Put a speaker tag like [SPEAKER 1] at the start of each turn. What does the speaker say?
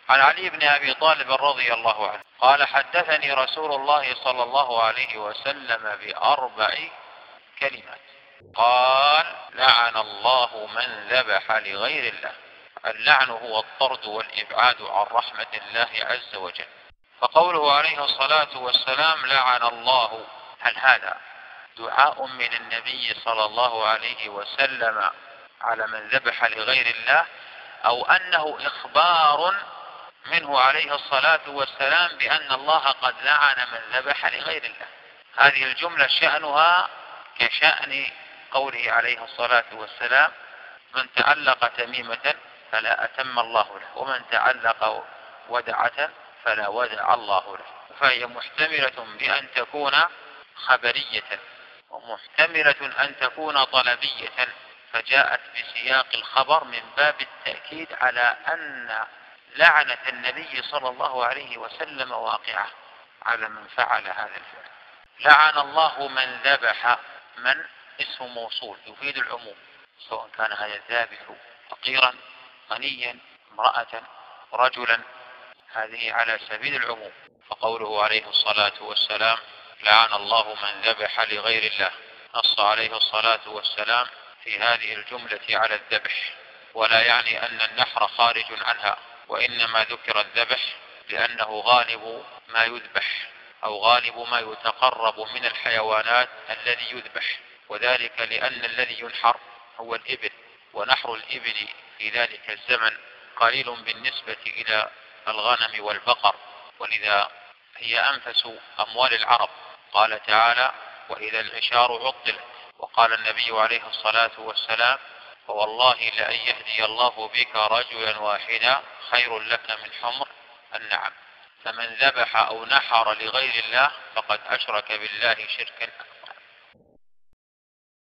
[SPEAKER 1] عن علي بن أبي طالب رضي الله عنه قال حدثني رسول الله صلى الله عليه وسلم بأربع كلمات. قال لعن الله من ذبح لغير الله. اللعن هو الطرد والإبعاد عن رحمة الله عز وجل. فقوله عليه الصلاة والسلام لعن الله، هل هذا دعاء من النبي صلى الله عليه وسلم على من ذبح لغير الله، أو أنه إخبار منه عليه الصلاة والسلام بأن الله قد لعن من ذبح لغير الله؟ هذه الجملة شأنها كشأن قوله عليه الصلاة والسلام من تعلق تميمة فلا أتم الله له، ومن تعلق ودعة فلا ودع الله له. فهي محتملة بأن تكون خبرية، ومحتملة أن تكون طلبية، فجاءت بسياق الخبر من باب التأكيد على أن لعنة النبي صلى الله عليه وسلم واقعة على من فعل هذا الفعل. لعن الله من ذبح، من اسم موصول يفيد العموم، سواء كان هذا الذابح فقيرا غنيا امرأة رجلا، هذه على سبيل العموم. فقوله عليه الصلاة والسلام لعن الله من ذبح لغير الله، نص عليه الصلاة والسلام في هذه الجملة على الذبح، ولا يعني أن النحر خارج عنها، وإنما ذكر الذبح لأنه غالب ما يذبح، أو غالب ما يتقرب من الحيوانات الذي يذبح، وذلك لأن الذي ينحر هو الإبل، ونحر الإبل في ذلك الزمن قليل بالنسبة إلى الغنم والبقر، ولذا هي أنفس أموال العرب. قال تعالى وإذا العشار عطلت، وقال النبي عليه الصلاة والسلام فوالله لأن يهدي الله بك رجلا واحدا خير لك من حمر النعم. فمن ذبح أو نحر لغير الله فقد أشرك بالله شركا أكبر.